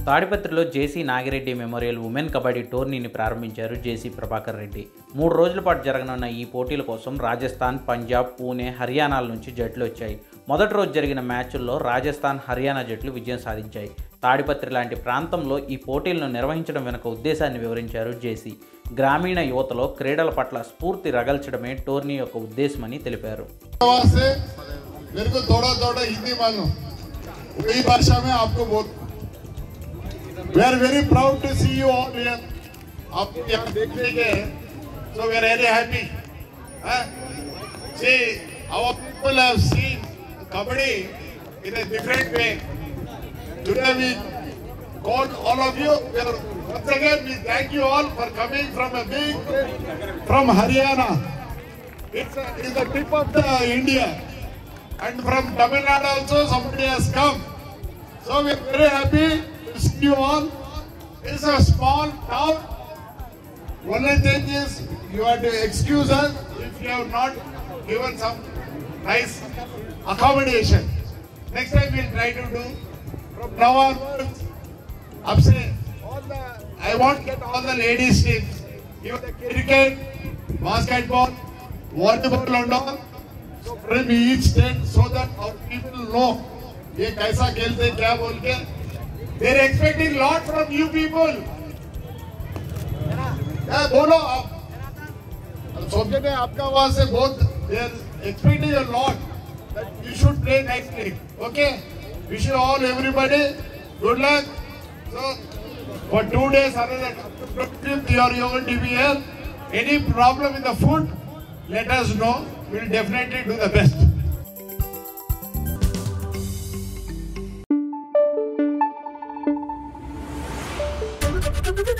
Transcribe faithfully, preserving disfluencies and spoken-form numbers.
తాడిపత్రిలో JC Nagireddy memorial women kabaddi టోర్నీని ప్రారంభించారు జేసీ ప్రభాకర్ రెడ్డి. మూడు రోజుల పాటు జరగనున్న ఈ పోటీల కోసం రాజస్థాన్, పంజాబ్, పూణే, హర్యానాల నుంచి జట్లు వచ్చాయి. మొదటి రోజు జరిగిన మ్యాచ్ల్లో రాజస్థాన్, హర్యానా జట్లు విజయం సాధించాయి. తాడిపత్రి లాంటి ప్రాంతంలో ఈ పోటీలను నిర్వహించడం వెనుక ఉద్దేశాన్ని వివరించారు జేసీ. గ్రామీణ యువతలో క్రీడల పట్ల స్ఫూర్తి రగల్చడమే టోర్నీ యొక్క ఉద్దేశమని తెలిపారు. We are very proud to see you all here. आप यहाँ देखने के, so we are very happy. Huh? See, our people have seen kabaddi in a different way. Today we call all of you. We are, once again, we thank you all for coming from a big, from Haryana. It's, a, it's the tip of the India, and from Tamil Nadu also somebody has come. So we are very happy. See you all. It's a small town. Only thing is, you have to excuse us if you have not given some nice accommodation. Next time we'll try to do. From now onwards, up say, all the, I want to get all the ladies teams, even the cricket, basketball, volleyball and all. So from each state, so that our people know ये कैसा खेलते क्या बोल के. They are expecting lot from you people. क्या बोलो आप? सोचे ने आपका वहाँ से बहुत. They are expecting a lot that you should play next week. Okay? Wish you all everybody good luck. So for two days another trip you are going to be here. Any problem in the food, let us know. We will definitely do the best.